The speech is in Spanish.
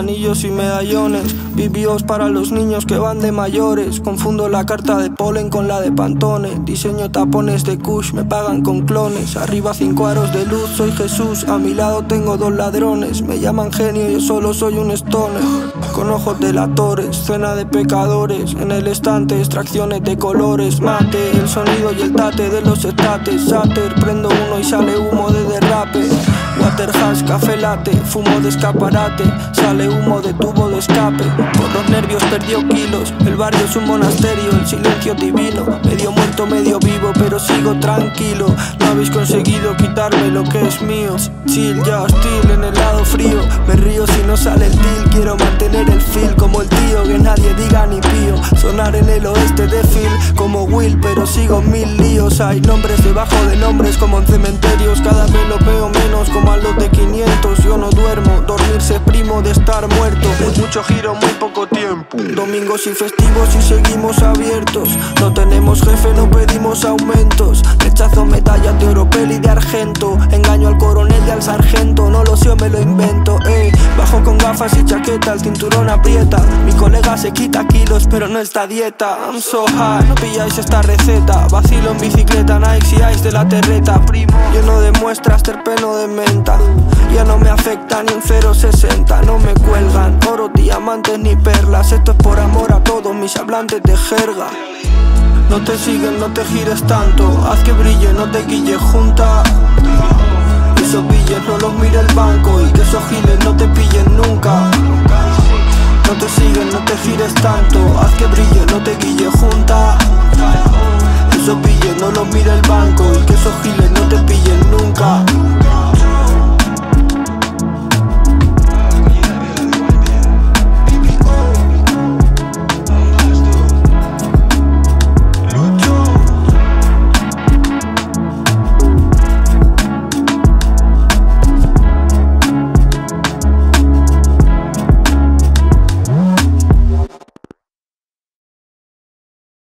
anillos y medallones, BBOs para los niños que van de mayores. Confundo la carta de polen con la de Pantone. Diseño tapones de Kush, me pagan con clones. Arriba 5 aros de luz, soy Jesús. A mi lado tengo 2 ladrones. Me llaman genio, yo solo soy un stoner. Con ojos delatores, cena de pecadores. En el estante, extracciones de colores. Mate, el sonido y el tate de los estates. Sáter, prendo uno y sale humo de derrape. Water hash, café latte, fumo de escaparate. Sale humo de tubo de escape. Por los nervios perdió kilos. El barrio es un monasterio, el silencio divino. Medio muerto, medio vivo, pero sigo tranquilo. No habéis conseguido quitarme lo que es mío. Chill, ya hostil, en el lado frío. Me río si no sale el deal. Quiero mantener el feel como el tío, que nadie diga ni pío. Sonar en el oeste de Phil como Will, pero sigo mil líos. Hay nombres debajo de nombres como en cementerios. Cada vez lo veo menos como a los de 500. Yo no duermo, dormirse primo de estar muerto. Mucho giro, muy poco tiempo. Domingos y festivos y seguimos abiertos. No tenemos jefe, no pedimos aumentos. Rechazo medallas de oro, peli de argento. Engaño al coronel y al sargento. No lo sé, me lo invento, Bajo con gafas y chaqueta, el cinturón aprieta. Mi colega se quita kilos, pero no está a dieta. I'm so high, no pilláis esta receta. Vacilo en bicicleta, Nike y Ice de la terreta. Primo, lleno de muestras, terpeno de menta. Ya no me afecta ni un 0,60. No me cuelgan oro, diamantes ni perlas. Esto es por amor a todos mis hablantes de jerga. No te siguen, no te gires tanto. Haz que brille, no te guilles, junta. Esos billes no los mire el banco. Y que esos giles no te pillen nunca. No te siguen, no te gires tanto. Haz que brille, no te guilles, junta. Esos billes no los mire el banco. Y que esos giles no te pillen